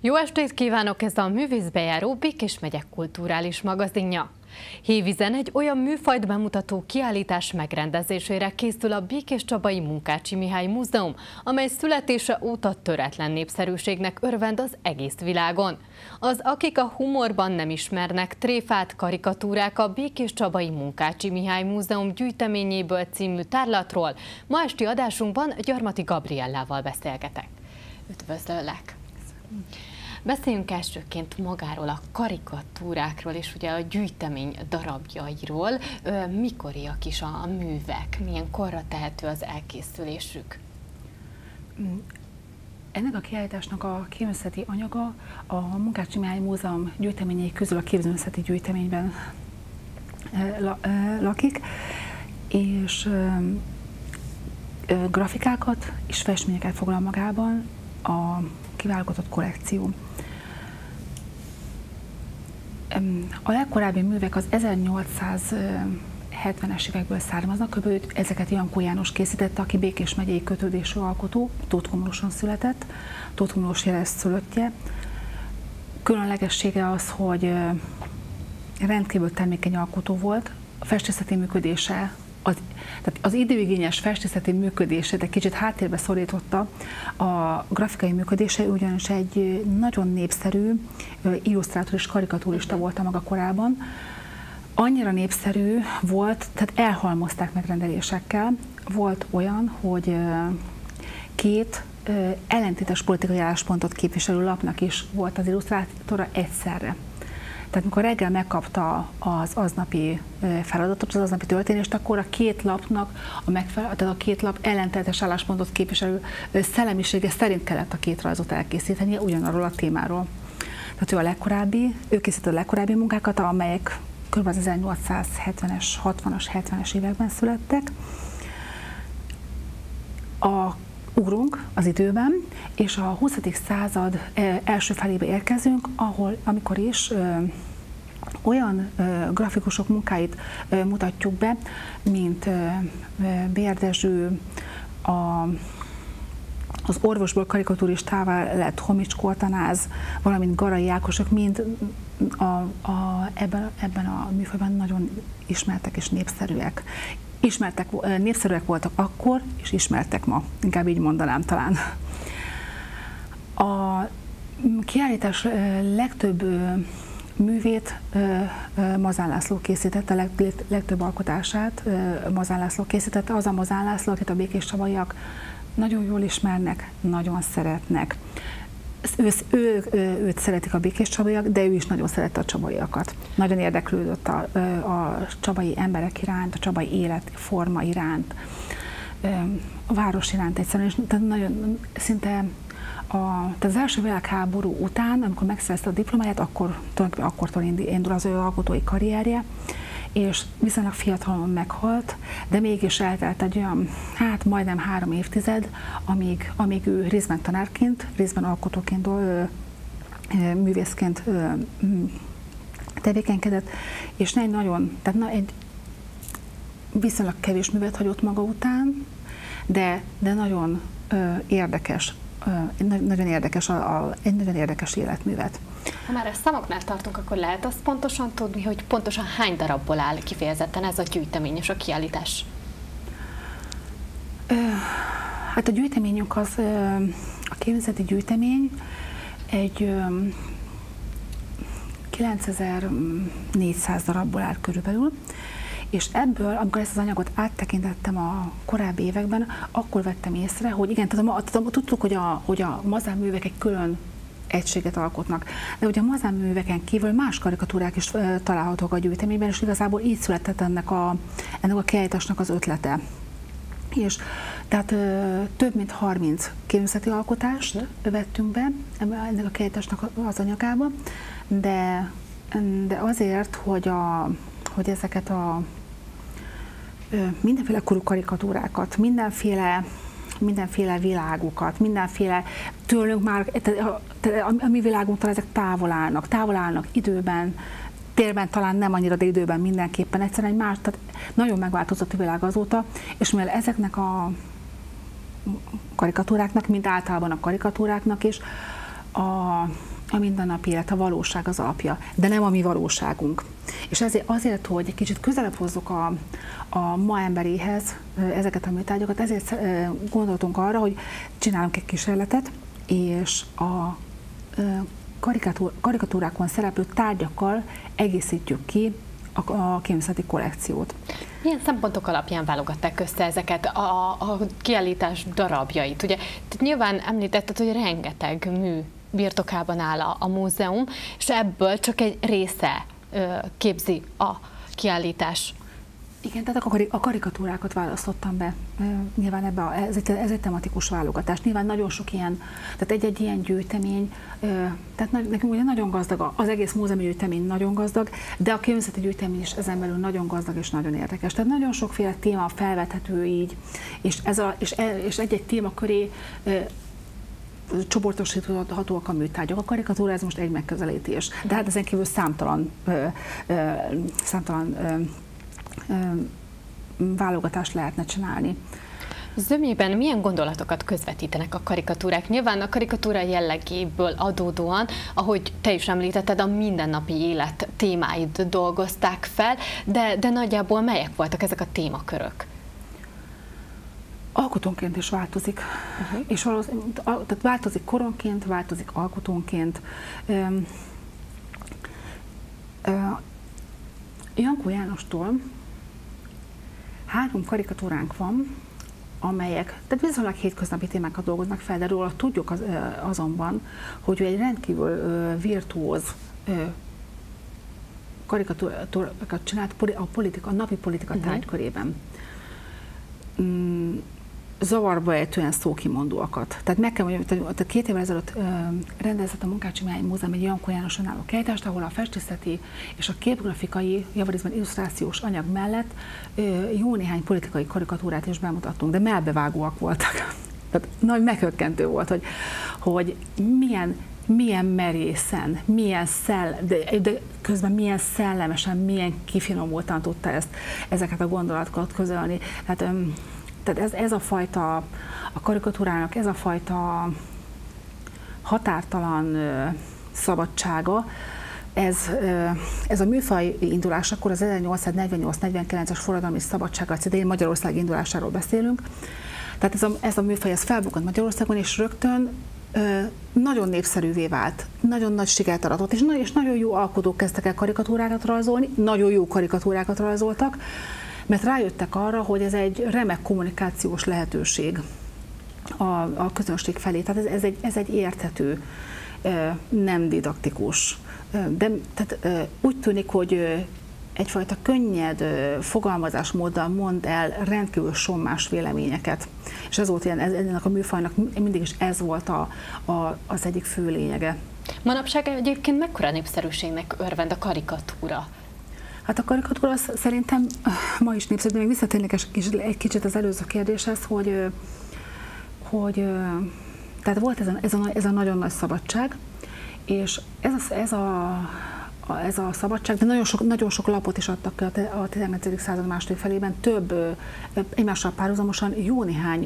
Jó estét kívánok! Ez a Művészbejáró Békés megye kulturális magazinja. Hévízen egy olyan műfajt bemutató kiállítás megrendezésére készül a Békéscsabai Munkácsy Mihály Múzeum, amely születése óta töretlen népszerűségnek örvend az egész világon. Az Akik a humorban nem ismernek tréfát, karikatúrák a Békéscsabai Munkácsy Mihály Múzeum gyűjteményéből című tárlatról ma esti adásunkban Gyarmati Gabriellával beszélgetek. Üdvözöllek! Beszéljünk elsőként magáról a karikatúrákról és ugye a gyűjtemény darabjairól. Mikoriak is a művek? Milyen korra tehető az elkészülésük? Ennek a kiállításnak a képzőművészeti anyaga a Munkácsy Mihály Múzeum gyűjteményei közül a képzőművészeti gyűjteményben lakik, és grafikákat és festményeket foglal magában a kiválogatott kollekció. A legkorábbi művek az 1870-es évekből származnak, ezeket Jankó János készítette, aki Békés megyei kötődésű alkotó, Tótkomlóson született, Tótkomlós jeleszülöttje. Különlegessége az, hogy rendkívül termékeny alkotó volt, a festészeti működése, tehát az időigényes festészeti működését egy kicsit háttérbe szorította, a grafikai működése ugyanis egy nagyon népszerű illusztrátor és karikatúrista volt a maga korában. Annyira népszerű volt, tehát elhalmozták megrendelésekkel. Volt olyan, hogy két ellentétes politikai álláspontot képviselő lapnak is volt az illusztrátora egyszerre. Tehát amikor reggel megkapta az aznapi feladatot, az aznapi történést, akkor a két lapnak tehát a két lap ellentétes álláspontot képviselő szellemisége szerint kellett a két rajzot elkészítenie ugyanarról a témáról. Tehát ő készített a legkorábbi munkákat, amelyek kb. Az 1870-es, 60-as, 70-es években születtek. Ugrunk az időben, és a 20. század első felébe érkezünk, amikor is olyan grafikusok munkáit mutatjuk be, mint Bér Dezső, az orvosból karikatúristává lett Homicskó Atanáz, valamint Garai Ákosok, mind ebben a műfajban nagyon ismertek és népszerűek. Népszerűek voltak akkor, és ismertek ma, inkább így mondanám talán. A kiállítás legtöbb művét Mazán László készítette, a legtöbb alkotását Mazán László készítette, az a Mazán László, akit a békéscsabaiak nagyon jól ismernek, nagyon szeretnek. Őt szeretik a békéscsabaiak, de ő is nagyon szerette a csabaiakat. Nagyon érdeklődött a csabai emberek iránt, a csabai életforma iránt, a város iránt egyszerűen, és nagyon szinte tehát az első világháború után, amikor megszerezte a diplomáját, akkortól indul az ő alkotói karrierje, és viszonylag fiatalon meghalt, de mégis eltelt egy olyan, majdnem 3 évtized, amíg ő részben tanárként, részben alkotóként, művészként tevékenykedett, és egy viszonylag kevés művet hagyott maga után, de nagyon érdekes, egy nagyon érdekes életművet. Ha már a számoknál tartunk, akkor lehet azt pontosan tudni, hogy pontosan hány darabból áll kifejezetten ez a gyűjtemény és a kiállítás? Hát a gyűjteményünk a képzőművészeti gyűjtemény egy 9400 darabból áll körülbelül, és ebből, amikor ezt az anyagot áttekintettem a korábbi években, akkor vettem észre, hogy igen, tudtuk, hogy a Mazán művek egy külön egységet alkotnak. De ugye a Mazán műveken kívül más karikatúrák is találhatók a gyűjteményben, és igazából így született ennek a kiállításnak az ötlete. És tehát több mint 30 képzőművészeti alkotást vettünk be ennek a kiállításnak az anyagába, de azért, hogy ezeket a mindenféle korú karikatúrákat, mindenféle világokat, mindenféle tőlünk már, a mi világunktól ezek távol állnak időben, térben talán nem annyira, de időben mindenképpen, egyszerűen tehát nagyon megváltozott a világ azóta, és mivel ezeknek a karikatúráknak, mint általában a karikatúráknak is, a mindennapi élet, a valóság az alapja, de nem a mi valóságunk. És azért, hogy egy kicsit közelebb hozzuk a ma emberéhez ezeket a műtárgyakat, ezért gondoltunk arra, hogy csinálunk egy kísérletet, és a karikatúrákon szereplő tárgyakkal egészítjük ki a kémészeti kollekciót. Milyen szempontok alapján válogatták össze ezeket a kiállítás darabjait? Ugye nyilván említetted, hogy rengeteg mű birtokában áll a múzeum, és ebből csak egy része képzi a kiállítás. Igen, tehát a karikatúrákat választottam be. Nyilván ez egy tematikus válogatás. Nyilván nagyon sok ilyen, tehát egy-egy ilyen gyűjtemény, tehát nekünk ugye nagyon gazdag, az egész múzeumi gyűjtemény nagyon gazdag, de a kémészeti gyűjtemény is ezen belül nagyon gazdag és nagyon érdekes. Tehát nagyon sokféle téma felvethető így, és egy-egy téma köré csoportosíthatóak a műtárgyak. A karikatúra ez most egy megközelítés. De hát ezen kívül számtalan válogatást lehetne csinálni. Zömében milyen gondolatokat közvetítenek a karikatúrák? Nyilván a karikatúra jellegéből adódóan, ahogy te is említetted, a mindennapi élet témáit dolgozták fel, de nagyjából melyek voltak ezek a témakörök? Alkotónként is változik, és tehát változik koronként, változik alkotónként. Jankó Jánostól 3 karikatúránk van, amelyek, tehát viszonylag hétköznapi témákat dolgoznak fel, de róla tudjuk azonban, hogy ő egy rendkívül virtuóz karikatúrákat csinált a napi politika tárgykörében. Zavarba ejtően szókimondóakat. Tehát meg kell mondjam, tehát 2 évvel ezelőtt rendezett a Munkácsi Mihály Múzeum egy Jankó János önálló kiállítást, ahol a festészeti és a képgrafikai, javarészben illusztrációs anyag mellett jó néhány politikai karikatúrát is bemutattunk, de mellbevágóak voltak. Tehát nagy meghökkentő volt, hogy milyen merészen, de közben milyen szellemesen, milyen kifinomultan tudta ezeket a gondolatokat közölni. Tehát ez a fajta, a karikatúrának ez a fajta határtalan szabadsága, ez a műfaj indulásakor az 1848-49-es forradalmi szabadságharc idején Magyarország indulásáról beszélünk. Tehát ez a műfaj felbukkant Magyarországon, és rögtön nagyon népszerűvé vált, nagyon nagy sikert aratott, és nagyon jó alkotók kezdtek el karikatúrákat rajzolni, nagyon jó karikatúrákat rajzoltak, mert rájöttek arra, hogy ez egy remek kommunikációs lehetőség a közönség felé. Tehát ez egy érthető, nem didaktikus. De tehát úgy tűnik, hogy egyfajta könnyed fogalmazásmóddal mond el rendkívül sommás véleményeket. És ez volt ennek a műfajnak mindig is ez volt az egyik fő lényege. Manapság egyébként mekkora népszerűségnek örvend a karikatúra? Hát a karikatúra szerintem ma is népszerű, de még visszatérnék egy kicsit az előző kérdéshez, hogy tehát volt ez a nagyon nagy szabadság, és ez a szabadság, de nagyon sok lapot is adtak ki a 19. század második felében, több egymással párhuzamosan jó néhány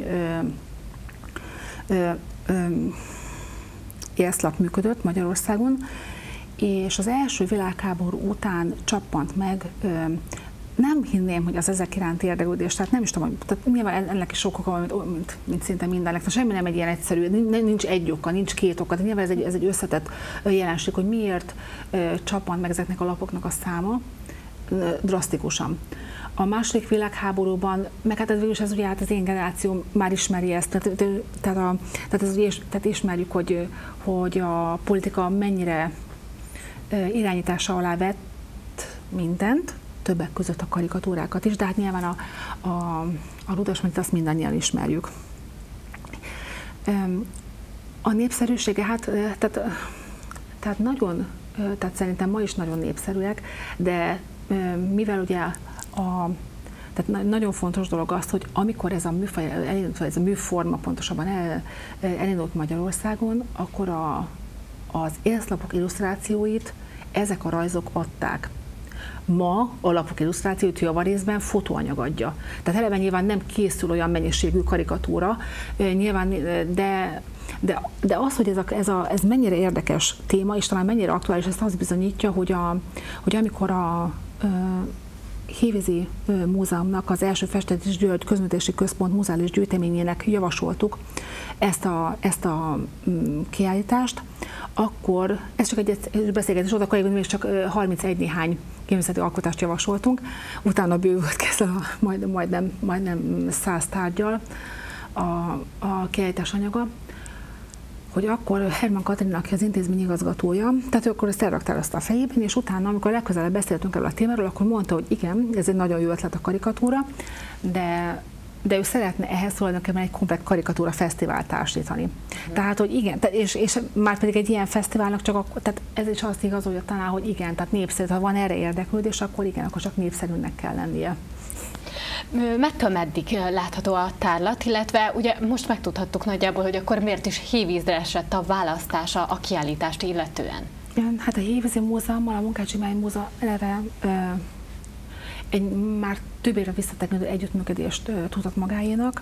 észlap működött Magyarországon, és az első világháború után csappant meg, nem hinném, hogy az ezek iránti érdeklődés, tehát nem is tudom, tehát nyilván ennek is sok oka, mint szinte mindennek, tehát semmi nem egy ilyen egyszerű, nincs egy oka, nincs 2 oka, de nyilván ez egy összetett jelenség, hogy miért csappant meg ezeknek a lapoknak a száma drasztikusan. A II. Világháborúban, meg hát ez ugye az én generációm már ismeri ezt, tehát ismerjük, hogy a politika mennyire irányítása alá vett mindent, többek között a karikatúrákat is, de hát nyilván a Rudasmanit azt mindannyian ismerjük. A népszerűsége, tehát szerintem ma is nagyon népszerűek, de mivel ugye tehát nagyon fontos dolog az, hogy amikor ez a műfaj elindult, ez a műforma pontosabban elindult Magyarországon, akkor az észlapok illusztrációit ezek a rajzok adták. ma a lapok illusztrációt javarészben fotóanyag adja. Tehát eleve nyilván nem készül olyan mennyiségű karikatúra, nyilván, de az, hogy ez mennyire érdekes téma, és talán mennyire aktuális, ezt az bizonyítja, hogy amikor a Hévízi Múzeumnak az első Festés György Közművészeti Központ muzeális gyűjteményének javasoltuk ezt a kiállítást, akkor ez csak egy beszélgetés volt, akkor még csak 31 néhány képzőművészeti alkotást javasoltunk, utána bővült kezdve majdnem 100 tárggyal a kiállítás anyaga, hogy akkor Herman Katalin, aki az intézmény igazgatója, tehát ő akkor ezt elraktározta a fejében, és utána, amikor legközelebb beszéltünk erről a témáról, akkor mondta, hogy igen, ez egy nagyon jó ötlet a karikatúra, de ő szeretne ehhez tulajdonképpen egy komplett karikatúra fesztivált társítani. Tehát, hogy igen, és már pedig egy ilyen fesztiválnak csak akkor, tehát ez is azt igazolja talán, hogy igen, tehát népszerű, ha van erre érdeklődés, akkor igen, akkor csak népszerűnek kell lennie. Mettől meddig látható a tárlat, illetve ugye most megtudhattuk nagyjából, hogy akkor miért is Hévízre esett a választása a kiállítást illetően? Hát a Hévízi Múzeummal, a Munkács Imái Múzeum eleve egy már több évre visszatekintő együttműködést tudott magáénak.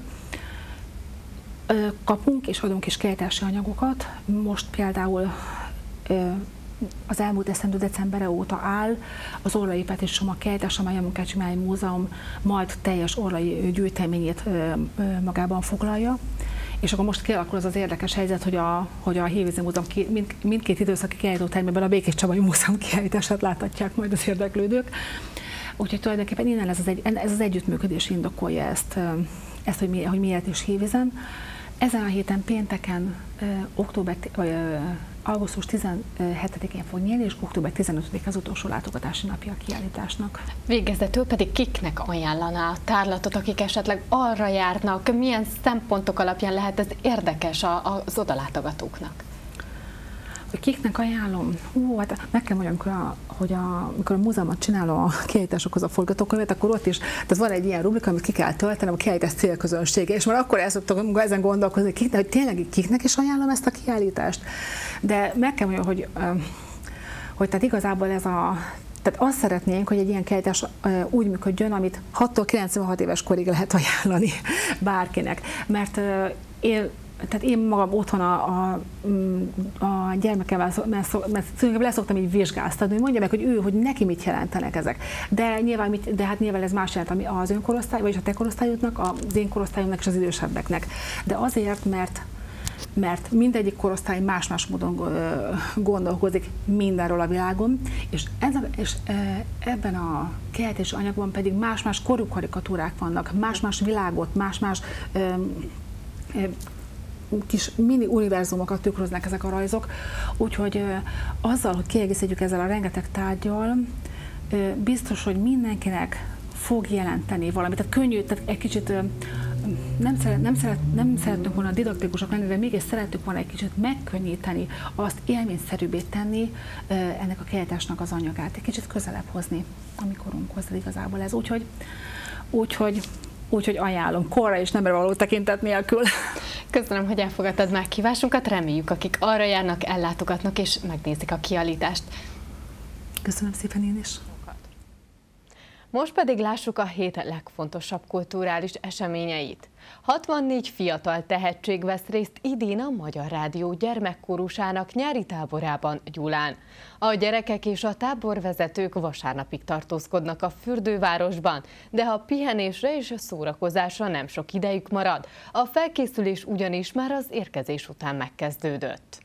Kapunk és adunk is kiállítási anyagokat. Most például az elmúlt esztendő december óta áll az Orlai Petőfi Csomag kiállítás, amely a Munkács Imái Múzeum majd teljes orlai gyűjteményét magában foglalja. És akkor most kialakul az érdekes helyzet, hogy a Hévízi Múzeum mindkét időszaki kiállítótermében a Békés-Csabai Múzeum kiállítását láthatják majd az érdeklődők. Úgyhogy tulajdonképpen innen ez az együttműködés indokolja ezt hogy miért is Hévízen. Ezen a héten pénteken augusztus 17-én fog nyílni, és október 15-én az utolsó látogatási napja a kiállításnak. Végezetül pedig kiknek ajánlaná a tárlatot, akik esetleg arra járnak, milyen szempontok alapján lehet ez érdekes az odalátogatóknak? Kiknek ajánlom? Hát meg kell mondjam, amikor a múzeumot csinálom a kiállításokhoz a forgatókönyvet, akkor ott is, tehát van egy ilyen rubrika, amit ki kell töltenem, a kiállítás célközönsége, és már akkor el szoktam ezen gondolkozni, hogy tényleg kiknek is ajánlom ezt a kiállítást. De meg kell mondjam, hogy tehát igazából tehát azt szeretnénk, hogy egy ilyen kiállítás úgy működjön, amit 6-tól 96 éves korig lehet ajánlani bárkinek. Mert én magam otthon a gyermekemmel leszoktam így vizsgáztatni, hogy mondja meg, hogy neki mit jelentenek ezek. De nyilván ez más jelent az önkorosztály, vagyis a te korosztályodnak, az én korosztályomnak és az idősebbeknek. De azért, mert mindegyik korosztály más-más módon gondolkozik mindenről a világon, és ebben a kiállítási anyagban pedig más-más korú karikatúrák vannak, más-más világot, más-más kis mini univerzumokat tükröznek ezek a rajzok, úgyhogy azzal, hogy kiegészítjük ezzel a rengeteg tárggyal, biztos, hogy mindenkinek fog jelenteni valamit. Tehát könnyű, tehát egy kicsit nem szeretnünk volna didaktikusak lenni, de mégis szerettük volna egy kicsit megkönnyíteni, azt élményszerűbbé tenni ennek a kiállításnak az anyagát, egy kicsit közelebb hozni a mi korunkhoz igazából ez. Úgyhogy ajánlom, korra és nemre való tekintet nélkül. Köszönöm, hogy elfogadtad meghívásunkat, reméljük, akik arra járnak, ellátogatnak és megnézik a kiállítást. Köszönöm szépen én is. Most pedig lássuk a hét legfontosabb kulturális eseményeit. 64 fiatal tehetség vesz részt idén a Magyar Rádió gyermekkórusának nyári táborában Gyulán. A gyerekek és a táborvezetők vasárnapig tartózkodnak a fürdővárosban, de a pihenésre és a szórakozásra nem sok idejük marad. A felkészülés ugyanis már az érkezés után megkezdődött.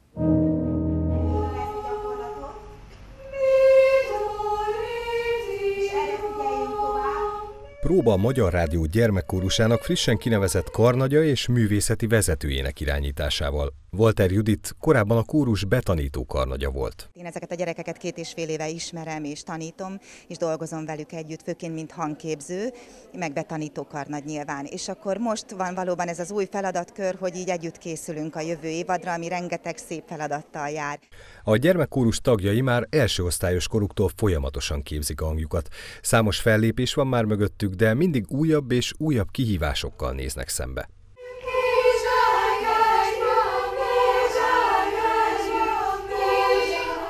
Próba a Magyar Rádió gyermekkórusának frissen kinevezett karnagya és művészeti vezetőjének irányításával. Walter Judit korábban a kórus betanító karnagya volt. Én ezeket a gyerekeket 2,5 éve ismerem és tanítom, és dolgozom velük együtt, főként mint hangképző, meg betanító karnagy nyilván. És akkor most van valóban ez az új feladatkör, hogy így együtt készülünk a jövő évadra, ami rengeteg szép feladattal jár. A gyermekkórus tagjai már első osztályos koruktól folyamatosan képzik a hangjukat. Számos fellépés van már mögöttük, de mindig újabb és újabb kihívásokkal néznek szembe.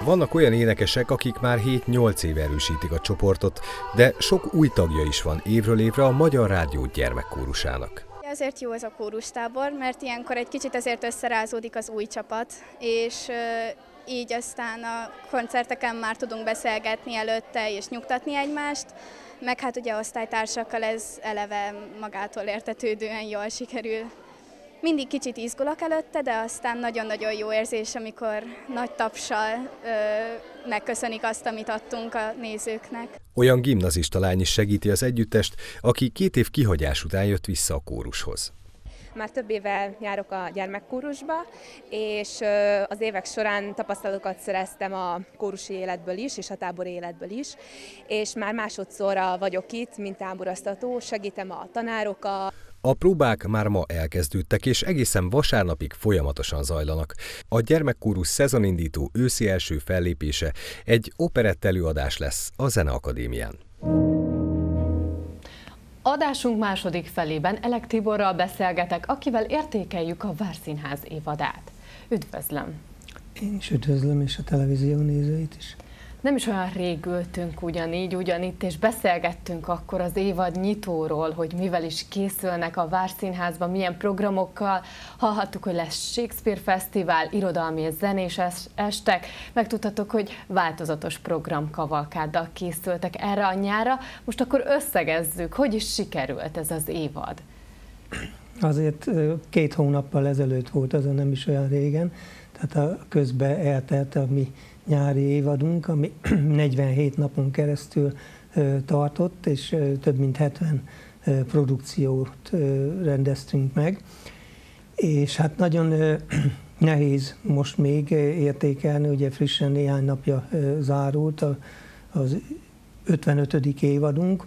Vannak olyan énekesek, akik már 7-8 éve erősítik a csoportot, de sok új tagja is van évről évre a Magyar Rádió gyermekkórusának. Azért jó ez a kórustábor, mert ilyenkor egy kicsit azért összerázódik az új csapat, és így aztán a koncerteken már tudunk beszélgetni előtte és nyugtatni egymást, meg hát ugye osztálytársakkal ez eleve magától értetődően jól sikerül. Mindig kicsit izgulok előtte, de aztán nagyon-nagyon jó érzés, amikor nagy tapssal megköszönik azt, amit adtunk a nézőknek. Olyan gimnazista lány is segíti az együttest, aki 2 év kihagyás után jött vissza a kórushoz. Már több éve járok a gyermekkórusba, és az évek során tapasztalatokat szereztem a kórusi életből is, és a tábori életből is, és már másodszorra vagyok itt, mint táboroztató, segítem a tanárokat. A próbák már ma elkezdődtek, és egészen vasárnapig folyamatosan zajlanak. A gyermekkórus szezonindító őszi első fellépése egy operett előadás lesz a Zeneakadémián. Adásunk második felében Elek Tiborral beszélgetek, akivel értékeljük a Várszínház évadát. Üdvözlöm! Én is üdvözlöm, és a televízió nézőit is. Nem is olyan rég ültünk ugyanitt, és beszélgettünk akkor az évad nyitóról, hogy mivel is készülnek a Várszínházban, milyen programokkal. Hallhattuk, hogy lesz Shakespeare Fesztivál, irodalmi és zenés estek. Megtudhatok, hogy változatos programkavalkáddal készültek erre a nyárra. Most akkor összegezzük, hogy is sikerült ez az évad? Azért 2 hónappal ezelőtt volt, azon nem is olyan régen, tehát közben eltelt a mi nyári évadunk, ami 47 napon keresztül tartott, és több mint 70 produkciót rendeztünk meg. És hát nagyon nehéz most még értékelni, ugye frissen néhány napja zárult az 55. évadunk,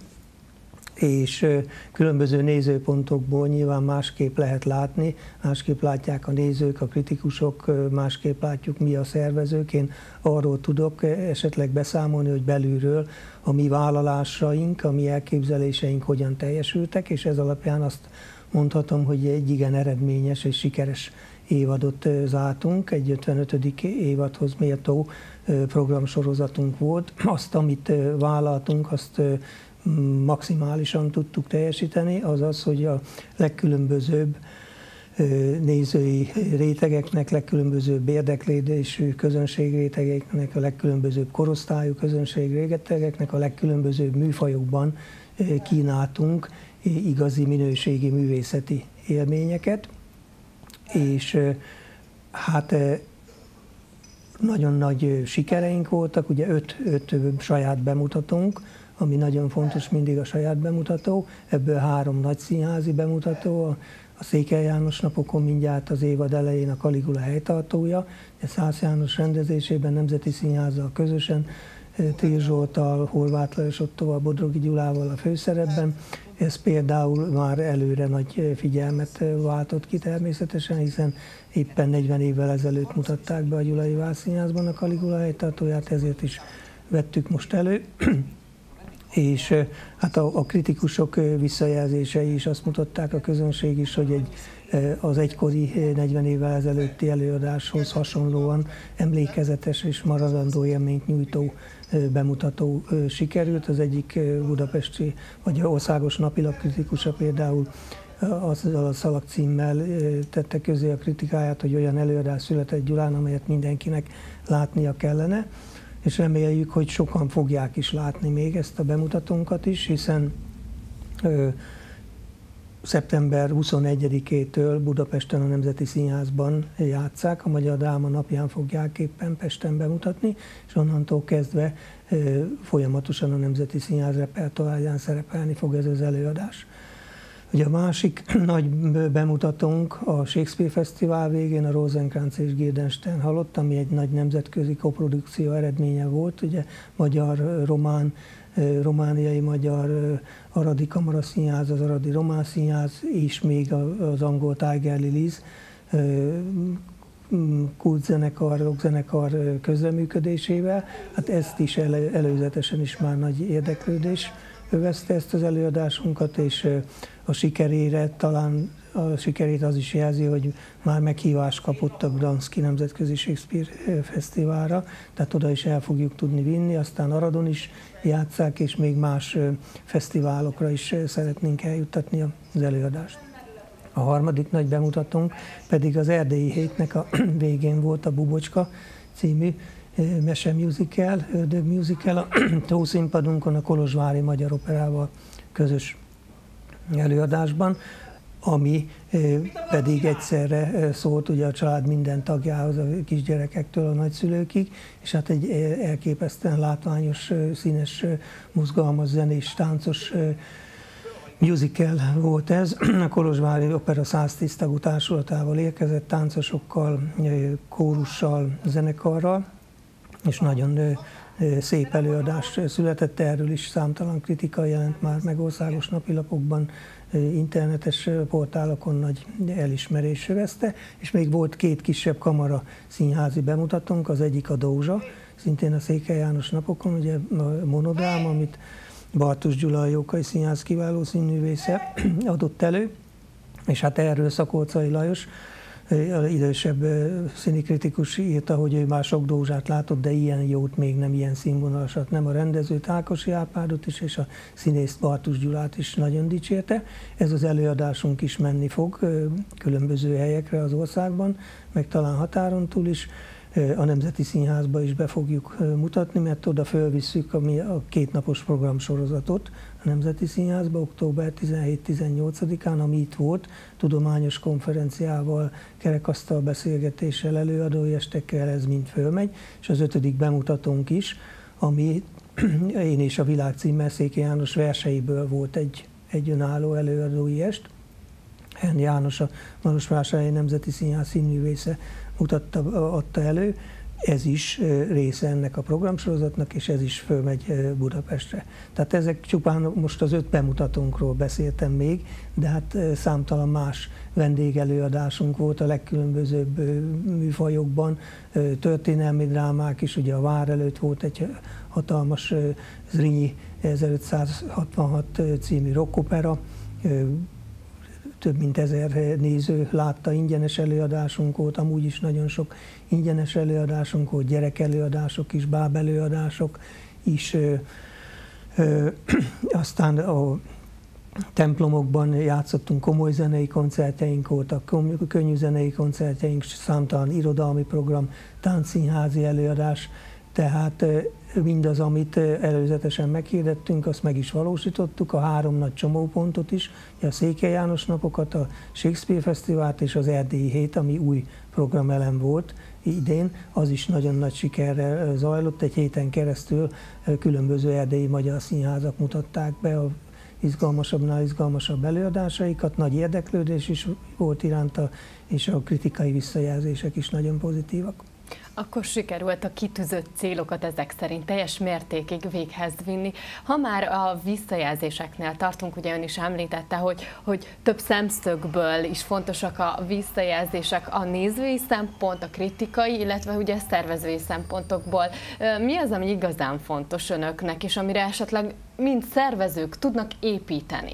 és különböző nézőpontokból nyilván másképp lehet látni, másképp látják a nézők, a kritikusok, másképp látjuk mi a szervezők. Én arról tudok esetleg beszámolni, hogy belülről a mi vállalásaink, a mi elképzeléseink hogyan teljesültek, és ez alapján azt mondhatom, hogy egy igen eredményes és sikeres évadot zártunk, egy 55. évadhoz méltó programsorozatunk volt. Azt, amit vállaltunk, azt maximálisan tudtuk teljesíteni, azaz, hogy a legkülönbözőbb nézői rétegeknek, legkülönbözőbb érdeklődésű közönségrétegeknek, a legkülönbözőbb korosztályú közönségrétegeknek, a legkülönbözőbb műfajokban kínáltunk igazi minőségi művészeti élményeket, és hát nagyon nagy sikereink voltak, ugye 5 saját bemutatónk, ami nagyon fontos mindig a saját bemutató, ebből 3 nagy színházi bemutató, a Székely János napokon mindjárt az évad elején a Kaligula helytartója, Szász János rendezésében Nemzeti Színházzal közösen, Tir Zsolttal, Horváth Lajos Ottóval, Bodrogi Gyulával a főszerepben. Ez például már előre nagy figyelmet váltott ki természetesen, hiszen éppen 40 évvel ezelőtt mutatták be a Gyulai Várszínházban a Kaligula helytartóját, ezért is vettük most elő. És hát a kritikusok visszajelzései is azt mutatták, a közönség is, hogy az egykori 40 évvel ezelőtti előadáshoz hasonlóan emlékezetes és maradandó élményt nyújtó bemutató sikerült. Az egyik budapesti vagy országos napilap kritikusa például azzal a szalagcímmel tette közé a kritikáját, hogy olyan előadás született Gyulán, amelyet mindenkinek látnia kellene. És reméljük, hogy sokan fogják is látni még ezt a bemutatónkat is, hiszen szeptember 21-től Budapesten a Nemzeti Színházban játsszák, a Magyar Dráma napján fogják éppen Pesten bemutatni, és onnantól kezdve folyamatosan a Nemzeti Színház repertoárján szerepelni fog ez az előadás. Ugye a másik nagy bemutatónk a Shakespeare Fesztivál végén a Rosenkranz és Guildenstern halott, ami egy nagy nemzetközi koprodukció eredménye volt, ugye magyar-román, romániai magyar Aradi Kamaraszínház, az Aradi Román Színház, és még az angol Tiger Lilies kultzenekar, rockzenekar közreműködésével. Hát ezt is előzetesen is már nagy érdeklődés övezte ezt az előadásunkat, és a sikerére talán a sikerét az is jelzi, hogy már meghívást kapott a Gdanszki Nemzetközi Shakespeare Fesztiválra, tehát oda is el fogjuk tudni vinni, aztán Aradon is játsszák, és még más fesztiválokra is szeretnénk eljuttatni az előadást. A harmadik nagy bemutatónk pedig az Erdélyi Hétnek a végén volt a Bubocska című mese musical, ördög musical a tószínpadunkon a Kolozsvári Magyar Operával közös előadásban, ami pedig egyszerre szólt ugye a család minden tagjához, a kisgyerekektől a nagyszülőkig, és hát egy elképesztően látványos, színes, mozgalmas, zenés, táncos musical volt ez. A Kolozsvári Opera 110 tagú társulatával érkezett, táncosokkal, kórussal, zenekarral, és nagyon szép előadás született, erről is számtalan kritika jelent már meg országos napilapokban, internetes portálokon nagy elismerés övezte, és még volt két kisebb kamara színházi bemutatónk, az egyik a Dózsa, szintén a Székely János napokon, ugye a monodrám, amit Bartus Gyula, a Jókai Színház kiváló színművésze adott elő, és hát erről Szakolczai Lajos, idősebb színikritikus írta, hogy ő már sok Dózsát látott, de ilyen jót még nem, ilyen színvonalasat nem. A rendezőt, Ákosi Árpádot is, és a színészt, Bartus Gyulát is nagyon dicsérte. Ez az előadásunk is menni fog különböző helyekre az országban, meg talán határon túl is. A Nemzeti Színházba is be fogjuk mutatni, mert oda fölvisszük a kétnapos programsorozatot a Nemzeti Színházba október 17-18-án, ami itt volt, tudományos konferenciával, kerekasztal beszélgetéssel, előadói estekkel, ez mind fölmegy, és az 5. bemutatónk is, ami Én és a világ címmel Székely János verseiből volt egy önálló előadói est. Henn János, a Marosvásárhelyi Nemzeti Színház színművésze adta elő, ez is része ennek a programsorozatnak, és ez is fölmegy Budapestre. Tehát ezek csupán most az 5 bemutatónkról beszéltem még, de hát számtalan más vendégelőadásunk volt a legkülönbözőbb műfajokban, történelmi drámák is, ugye a Vár előtt volt egy hatalmas Zrínyi 1566 című rockopera, több mint 1000 néző látta, ingyenes előadásunk volt, amúgy is nagyon sok ingyenes előadásunk volt, gyerekelőadások is, bábelőadások is, aztán a templomokban játszottunk, komoly zenei koncertjeink voltak, könnyű zenei koncertjeink, számtalan irodalmi program, táncszínházi előadás, tehát mindaz, amit előzetesen meghirdettünk, azt meg is valósítottuk, a 3 nagy csomópontot is, a Székely János napokat, a Shakespeare Fesztivált és az Erdélyi Hét, ami új programelem volt idén, az is nagyon nagy sikerrel zajlott, egy héten keresztül különböző erdélyi magyar színházak mutatták be a izgalmasabbnál izgalmasabb előadásaikat, nagy érdeklődés is volt iránta, és a kritikai visszajelzések is nagyon pozitívak. Akkor sikerült a kitűzött célokat ezek szerint teljes mértékig véghez vinni. Ha már a visszajelzéseknél tartunk, ugye ön is említette, hogy több szemszögből is fontosak a visszajelzések, a nézői szempont, a kritikai, illetve ugye szervezői szempontokból. Mi az, ami igazán fontos önöknek, és amire esetleg mind szervezők tudnak építeni?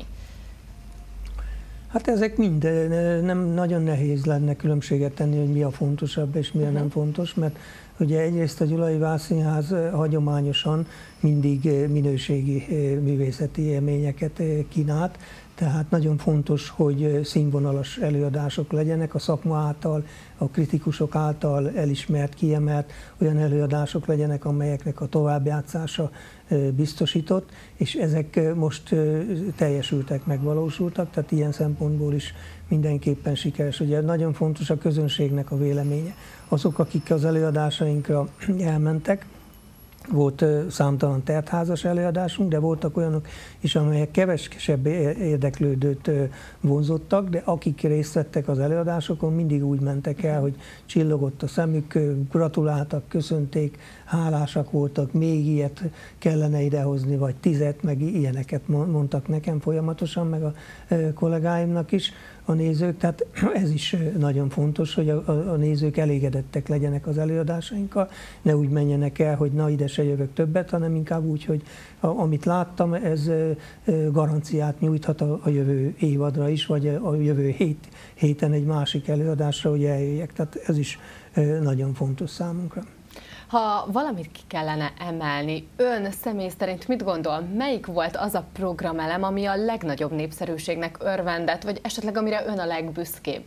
Hát ezek mind nem nagyon nehéz lenne különbséget tenni, hogy mi a fontosabb és mi a nem fontos, mert ugye egyrészt a Gyulai Várszínház hagyományosan mindig minőségi művészeti élményeket kínált, tehát nagyon fontos, hogy színvonalas előadások legyenek, a szakma által, a kritikusok által elismert, kiemelt olyan előadások legyenek, amelyeknek a továbbjátszása biztosított, és ezek most teljesültek, megvalósultak, tehát ilyen szempontból is mindenképpen sikeres. Ugye nagyon fontos a közönségnek a véleménye. Azok, akik az előadásainkra elmentek, volt számtalan tertházas előadásunk, de voltak olyanok is, amelyek kevesebb érdeklődőt vonzottak, de akik részt vettek az előadásokon, mindig úgy mentek el, hogy csillogott a szemük, gratuláltak, köszönték, hálásak voltak, még ilyet kellene idehozni, vagy 10, meg ilyeneket mondtak nekem folyamatosan, meg a kollégáimnak is, a nézők, tehát ez is nagyon fontos, hogy a nézők elégedettek legyenek az előadásainkkal, ne úgy menjenek el, hogy na ide se jövök többet, hanem inkább úgy, hogy amit láttam, ez garanciát nyújthat a jövő évadra is, vagy a jövő héten egy másik előadásra, hogy eljöjjek. Tehát ez is nagyon fontos számunkra. Ha valamit ki kellene emelni, ön személy szerint mit gondol, melyik volt az a programelem, ami a legnagyobb népszerűségnek örvendett, vagy esetleg amire ön a legbüszkébb?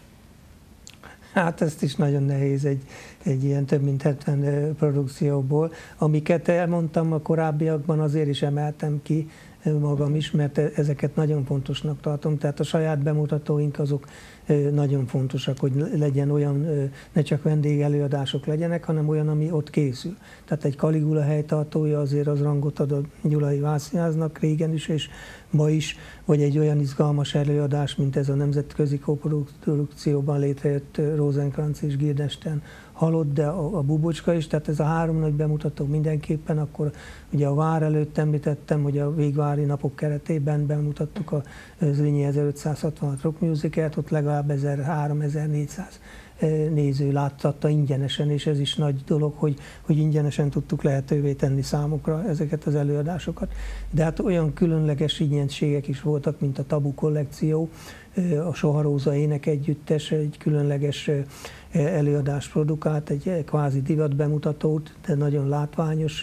Hát ezt is nagyon nehéz egy ilyen több mint 70 produkcióból. Amiket elmondtam a korábbiakban, azért is emeltem ki magam is, mert ezeket nagyon fontosnak tartom. Tehát a saját bemutatóink azok nagyon fontosak, hogy legyen olyan, ne csak vendégelőadások legyenek, hanem olyan, ami ott készül. Tehát egy Caligula helytartója azért az rangot ad a Gyulai Vászínháznak régen is, és ma is, vagy egy olyan izgalmas előadás, mint ez a nemzetközi koprodukcióban létrejött Rosenkrantz és Guildenstern halott, de a Bubocska is, tehát ez a három nagy bemutató mindenképpen. Akkor ugye a Vár előtt említettem, hogy a Végvári napok keretében bemutattuk a Zrínyi 1566 rock musicalt, ott legalább 1300-1400 néző láttatta ingyenesen, és ez is nagy dolog, hogy ingyenesen tudtuk lehetővé tenni számukra ezeket az előadásokat. De hát olyan különleges ingyenségek is voltak, mint a Tabu kollekció, a Soharóza énekegyüttes egy különleges előadást produkált, egy kvázi divat bemutatót, de nagyon látványos,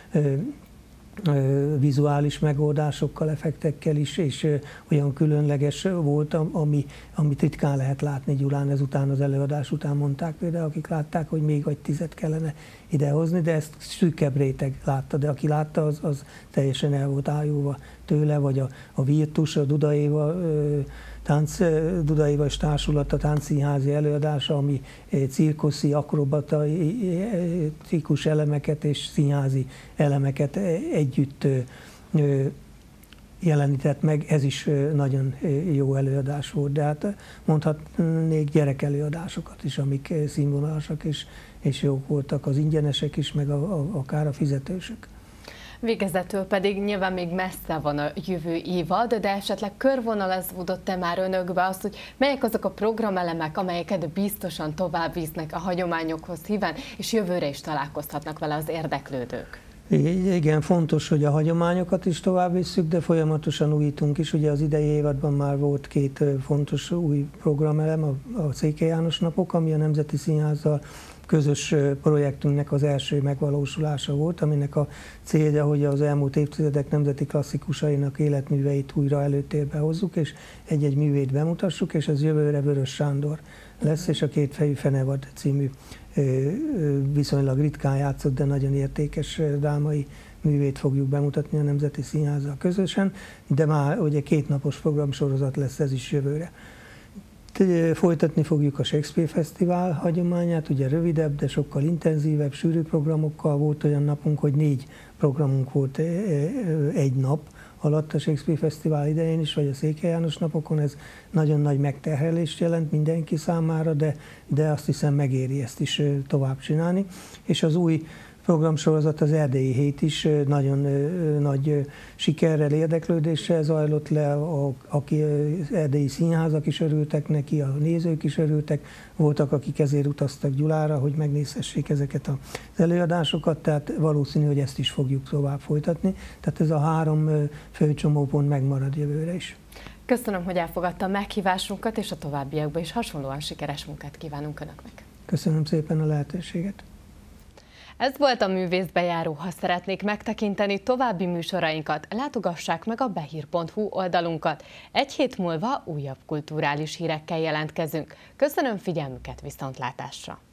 vizuális megoldásokkal, effektekkel is, és olyan különleges volt, amit ritkán lehet látni Gyulán. Ezután, az előadás után mondták például, akik látták, hogy még vagy 10 kellene idehozni, de ezt szűkebb réteg látta, de aki látta, az teljesen el volt ájulva tőle, vagy a Virtus, a Duda Éva és Társulata táncszínházi előadása, ami cirkuszi, akrobatikus elemeket és színházi elemeket együtt jelenített meg, ez is nagyon jó előadás volt, de hát mondhatnék gyerekelőadásokat is, amik színvonalasak és jók voltak, az ingyenesek is, meg akár a fizetősök. Végezetül pedig nyilván még messze van a jövő évad, de esetleg körvonalazódott-e már önökbe azt, hogy melyek azok a programelemek, amelyeket biztosan tovább visznek a hagyományokhoz híven, és jövőre is találkozhatnak vele az érdeklődők? Igen, fontos, hogy a hagyományokat is tovább visszük, de folyamatosan újítunk is. Ugye az idei évadban már volt 2 fontos új programelem, a Székely János napok, ami a Nemzeti Színházzal közös projektünknek az első megvalósulása volt, aminek a célja, hogy az elmúlt évtizedek nemzeti klasszikusainak életműveit újra előtérbe hozzuk, és egy-egy művét bemutassuk, és ez jövőre Vörös Sándor lesz, és a Kétfejű Fenevad című viszonylag ritkán játszott, de nagyon értékes drámai művét fogjuk bemutatni a Nemzeti Színházzal közösen, de már ugye 2 napos programsorozat lesz ez is jövőre. Folytatni fogjuk a Shakespeare Fesztivál hagyományát, ugye rövidebb, de sokkal intenzívebb, sűrű programokkal. Volt olyan napunk, hogy 4 programunk volt egy nap alatt a Shakespeare Fesztivál idején is, vagy a Székely János napokon. Ez nagyon nagy megterhelést jelent mindenki számára, de azt hiszem megéri ezt is tovább csinálni. És az új programsorozat, az Erdélyi Hét is nagyon nagy sikerrel, érdeklődéssel zajlott le, aki erdélyi színházak is örültek neki, a nézők is örültek, voltak, akik ezért utaztak Gyulára, hogy megnézhessék ezeket az előadásokat, tehát valószínű, hogy ezt is fogjuk tovább folytatni. Tehát ez a 3 fő csomópont megmarad jövőre is. Köszönöm, hogy elfogadta a meghívásunkat, és a továbbiakban is hasonlóan sikeres munkát kívánunk Önöknek. Köszönöm szépen a lehetőséget. Ez volt a Művészbejáró. Ha szeretnék megtekinteni további műsorainkat, látogassák meg a behír.hu oldalunkat. Egy hét múlva újabb kulturális hírekkel jelentkezünk. Köszönöm figyelmüket, viszontlátásra!